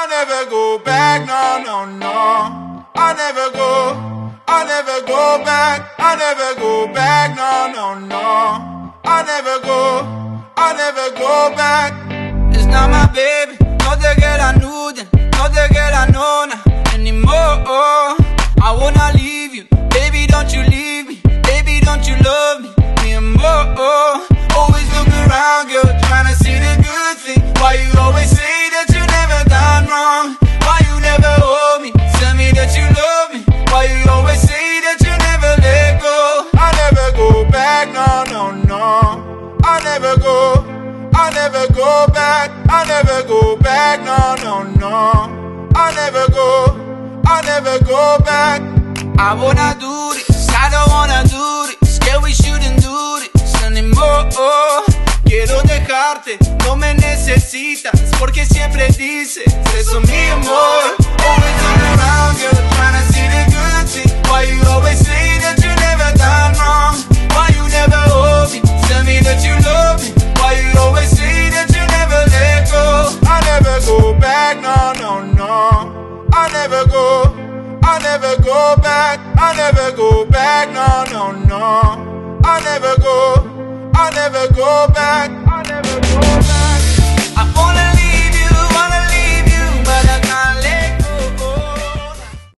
never go back, no, no, no. I never go back, I never go back, no, no, no. I never go back. It's not my baby, no te que la nuden, no te que la nona anymore. I wanna leave you, baby, don't you leave me, baby, don't you love me more. Always look around, girl, tryna see the good thing. Why you always say that you never done wrong? Why you never hold me? Tell me that you love me. Why you always say that you never let go? I never go back, no, no, no. I never go back, I never go back, no, no, no. I never go back. I wanna do this, I don't wanna do this. Scared we shouldn't do this anymore. Quiero dejarte, no me necesitas, porque siempre dices eso, mi amor. Always look around, girl, tryna see the good thing. Why you always say that you never done wrong? Why you never hold me? Tell me that you love me. Why you always say that you never let go? I never go back, no, no, no. I never go back, I never go back, no, no, no. I never go